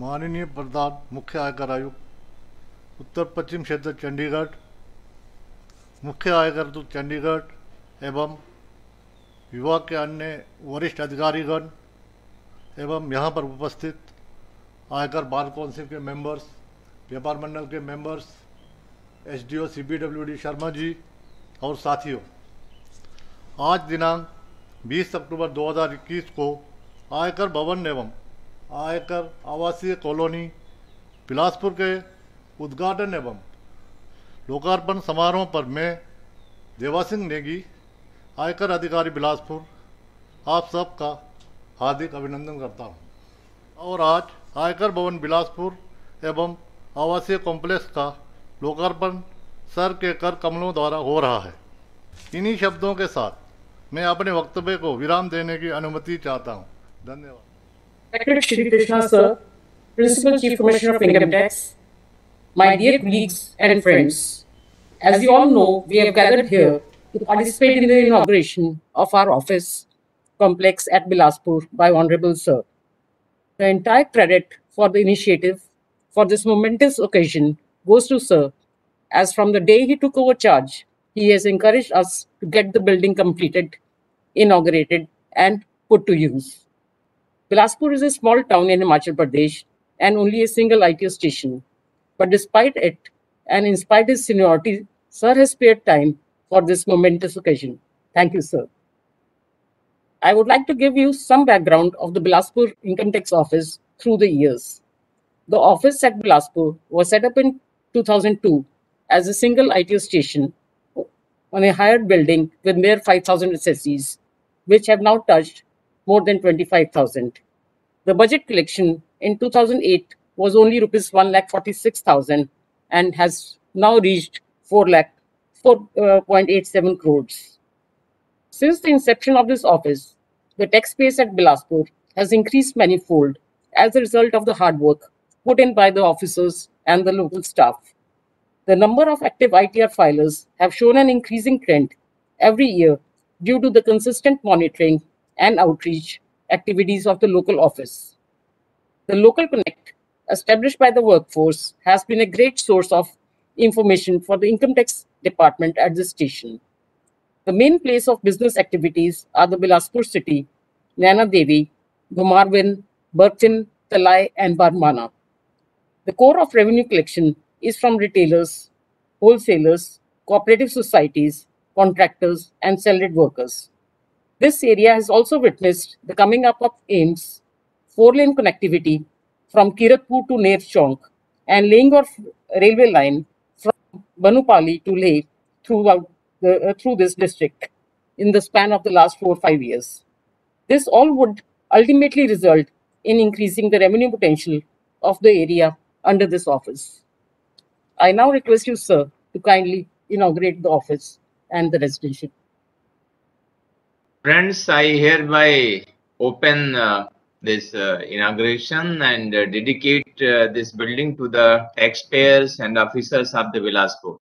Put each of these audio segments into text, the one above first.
माननीय प्रधान मुख्य आयकर आयुक्त उत्तर पश्चिम क्षेत्र चंडीगढ़, मुख्य आयकर चंडीगढ़ एवं विभाग के अन्य वरिष्ठ अधिकारीगण एवं यहाँ पर उपस्थित आयकर बार काउंसिल के मेंबर्स, व्यापार मंडल के members, SDO CPWD Sharma ji और साथियों, आज दिनांक 20 अक्टूबर 2021 को आयकर भवन एवं आयकर आवासीय कॉलोनी बिलासपुर के उद्घाटन एवं लोकार्पण समारोह पर मैं देवासिंह नेगी, आयकर अधिकारी बिलासपुर, आप सबका हार्दिक अभिनंदन करता हूं। और आज आयकर भवन बिलासपुर एवं आवासीय कॉम्प्लेक्स का लोकार्पण सर के कर कमलों द्वारा हो रहा है। इन्हीं शब्दों के साथ मैं अपने वक्तव्य को विराम देने की अनुमति चाहता हूं। धन्यवाद। Secretary Shri Krishna Sir, Principal Chief Commissioner of Income Tax, my dear colleagues and friends, as you all know, we have gathered here to participate in the inauguration of our office complex at Bilaspur by Honorable Sir. The entire credit for the initiative for this momentous occasion goes to Sir, as from the day he took over charge, he has encouraged us to get the building completed, inaugurated, and put to use. Bilaspur is a small town in Himachal Pradesh and only a single ITO station. But despite it, and in spite his seniority, Sir has spared time for this momentous occasion. Thank you, Sir. I would like to give you some background of the Bilaspur Income Tax Office through the years. The office at Bilaspur was set up in 2002 as a single ITO station on a hired building with mere 5,000 assessees, which have now touched more than 25,000. The budget collection in 2008 was only rupees 1,46,000 and has now reached 4.87 crores. Since the inception of this office, the tax base at Bilaspur has increased manifold as a result of the hard work put in by the officers and the local staff. The number of active ITR filers have shown an increasing trend every year due to the consistent monitoring and outreach activities of the local office. The Local Connect, established by the workforce, has been a great source of information for the income tax department at this station. The main place of business activities are the Bilaspur city, Naina Devi, Ghumarwin, Berthin, Talai, and Barmana. The core of revenue collection is from retailers, wholesalers, cooperative societies, contractors, and salaried workers. This area has also witnessed the coming up of AIIMS, 4-lane connectivity from Kiratpur to Ner Chowk, and laying of railway line from Banupali to Leh through this district in the span of the last 4 or 5 years. This all would ultimately result in increasing the revenue potential of the area under this office. I now request you, sir, to kindly inaugurate the office and the residential. Friends, I hereby open this inauguration and dedicate this building to the taxpayers and officers of the Bilaspur.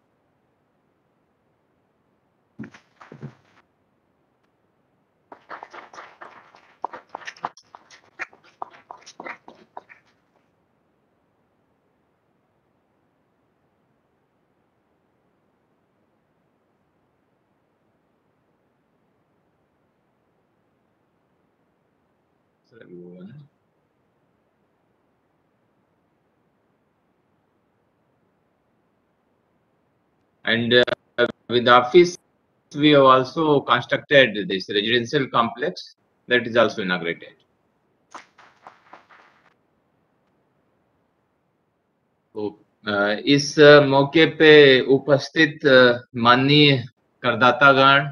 Everyone. And with the office, we have also constructed this residential complex that is also inaugurated. तो इस मौके पे उपस्थित माननीय करदातागण,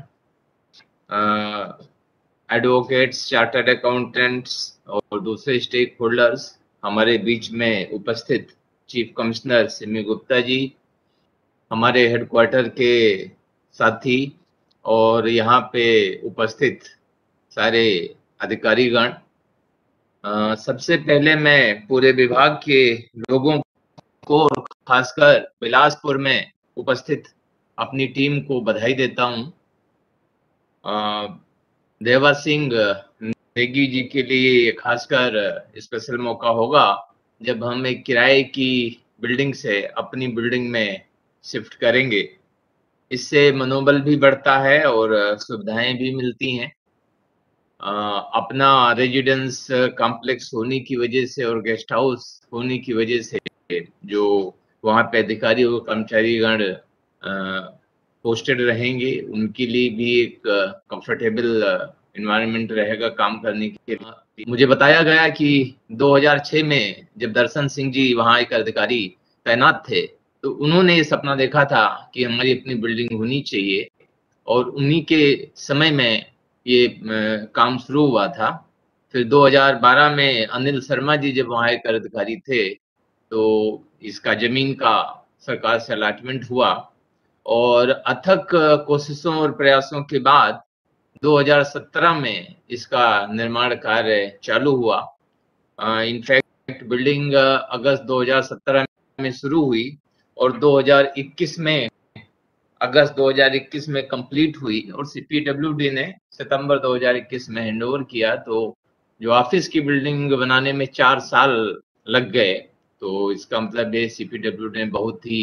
advocates, chartered accountants और दूसरे stake holders, हमारे बीच में उपस्थित चीफ कमिश्नर सिमी गुप्ता जी, हमारे हेडक्वार्टर के साथी और यहाँ पे उपस्थित सारे अधिकारीगण, सबसे पहले मैं पूरे विभाग के लोगों को, खासकर बिलासपुर में उपस्थित अपनी टीम को बधाई देता हूँ। देवा सिंह नेगी जी के लिए खासकर स्पेशल मौका होगा जब हम एक किराए की बिल्डिंग से अपनी बिल्डिंग में शिफ्ट करेंगे, इससे मनोबल भी बढ़ता है और सुविधाएं भी मिलती हैं। अपना रेजिडेंस कॉम्प्लेक्स होने की वजह से और गेस्ट हाउस होने की वजह से जो वहाँ पे अधिकारी और कर्मचारीगण पोस्टेड रहेंगे, उनके लिए भी एक कंफर्टेबल इन्वायरमेंट रहेगा काम करने के लिए। मुझे बताया गया कि 2006 में जब दर्शन सिंह जी वहाँ एक अधिकारी तैनात थे, तो उन्होंने ये सपना देखा था कि हमारी अपनी बिल्डिंग होनी चाहिए, और उन्हीं के समय में ये काम शुरू हुआ था। फिर 2012 में अनिल शर्मा जी जब वहाँ एक अधिकारी थे, तो इसका जमीन का सरकार से अलॉटमेंट हुआ, और अथक कोशिशों और प्रयासों के बाद 2017 में इसका निर्माण कार्य चालू हुआ। इनफैक्ट बिल्डिंग अगस्त 2017 में शुरू हुई और 2021 में अगस्त 2021 में कंप्लीट हुई, और सीपीडब्ल्यूडी ने सितंबर 2021 में हैंडओवर किया। तो जो ऑफिस की बिल्डिंग बनाने में 4 साल लग गए, तो इसका मतलब ये सीपीडब्ल्यूडी ने बहुत ही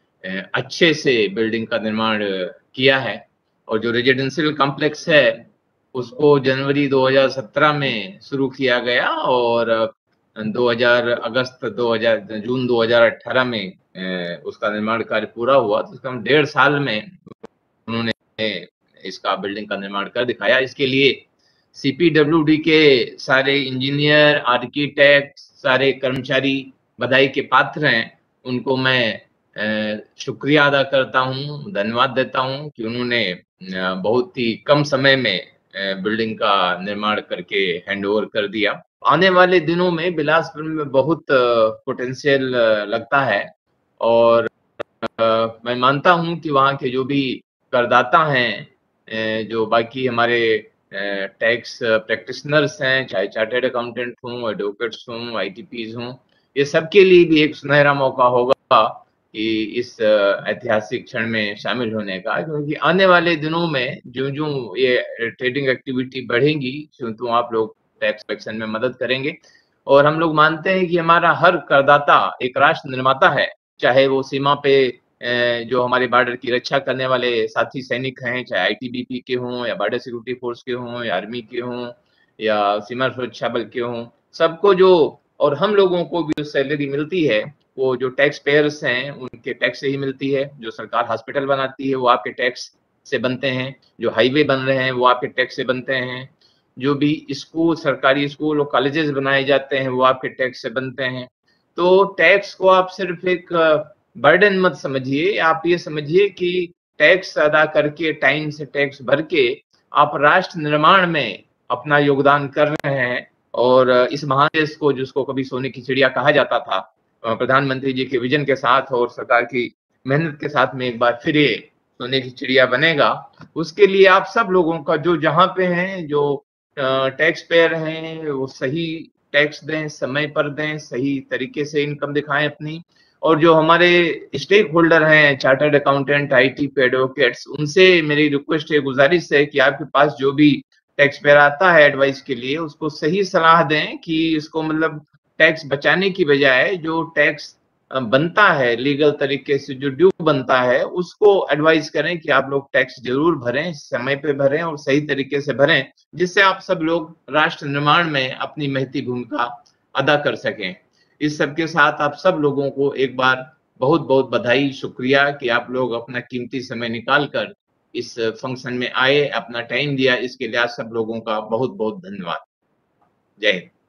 अच्छे से बिल्डिंग का निर्माण किया है। और जो रेजिडेंशियल कॉम्प्लेक्स है उसको जनवरी 2017 में शुरू किया गया, और 2000 अगस्त 2000 जून 2018 में उसका निर्माण कार्य पूरा हुआ। तो कम 1.5 साल में उन्होंने इसका बिल्डिंग का निर्माण कर दिखाया। इसके लिए सीपीडब्ल्यूडी के सारे इंजीनियर, आर्किटेक्ट, सारे कर्मचारी बधाई के पात्र हैं। उनको मैं शुक्रिया अदा करता हूं, धन्यवाद देता हूं कि उन्होंने बहुत ही कम समय में बिल्डिंग का निर्माण करके हैंडओवर कर दिया। आने वाले दिनों में बिलासपुर में बहुत पोटेंशियल लगता है, और मैं मानता हूं कि वहाँ के जो भी करदाता हैं, जो बाकी हमारे टैक्स प्रैक्टिशनर्स हैं, चाहे चार्टर्ड अकाउंटेंट हों, एडवोकेट्स हों, आईटीपीज हों, ये सबके लिए भी एक सुनहरा मौका होगा कि इस ऐतिहासिक क्षण में शामिल होने का, क्योंकि आने वाले दिनों में जो ये ट्रेडिंग एक्टिविटी बढ़ेगी, तो आप लोग टैक्स कलेक्शन में मदद करेंगे। और हम लोग मानते हैं कि हमारा हर करदाता एक राष्ट्र निर्माता है, चाहे वो सीमा पे जो हमारे बॉर्डर की रक्षा करने वाले साथी सैनिक हैं, चाहे आईटीबीपी के हों, या बॉर्डर सिक्योरिटी फोर्स के हों, या आर्मी के हों, या सीमा सुरक्षा बल के हों, सबको जो, और हम लोगों को भी जो सैलरी मिलती है वो जो टैक्स पेयर्स हैं उनके टैक्स से ही मिलती है। जो सरकार हॉस्पिटल बनाती है वो आपके टैक्स से बनते हैं, जो हाईवे बन रहे हैं वो आपके टैक्स से बनते हैं, जो भी स्कूल, सरकारी स्कूल और कॉलेजेस बनाए जाते हैं वो आपके टैक्स से बनते हैं। तो टैक्स को आप सिर्फ एक बर्डन मत समझिए, आप ये समझिए कि टैक्स अदा करके, टाइम से टैक्स भर के आप राष्ट्र निर्माण में अपना योगदान कर रहे हैं। और इस महान देश को, जिसको कभी सोने की चिड़िया कहा जाता था, प्रधानमंत्री जी के विजन के साथ और सरकार की मेहनत के साथ में एक बार फिर ये सोने की चिड़िया बनेगा। उसके लिए आप सब लोगों का, जो जहाँ पे हैं, जो टैक्स पेयर हैं, वो सही टैक्स दें, समय पर दें, सही तरीके से इनकम दिखाएं अपनी। और जो हमारे स्टेक होल्डर हैं, चार्टर्ड अकाउंटेंट, आईटी एडवोकेट्स, उनसे मेरी रिक्वेस्ट है, गुजारिश है कि आपके पास जो भी टैक्स पेयर आता है एडवाइस के लिए, उसको सही सलाह दें कि इसको मतलब टैक्स बचाने की बजाय जो टैक्स बनता है लीगल तरीके से, जो ड्यू बनता है, उसको एडवाइस करें कि आप लोग टैक्स जरूर भरें, समय पे भरें और सही तरीके से भरें, जिससे आप सब लोग राष्ट्र निर्माण में अपनी महती भूमिका अदा कर सकें। इस सब के साथ आप सब लोगों को एक बार बहुत बहुत बधाई, शुक्रिया कि आप लोग अपना कीमती समय निकाल कर इस फंक्शन में आए, अपना टाइम दिया। इसके लिए आप सब लोगों का बहुत बहुत धन्यवाद। जय हिंद।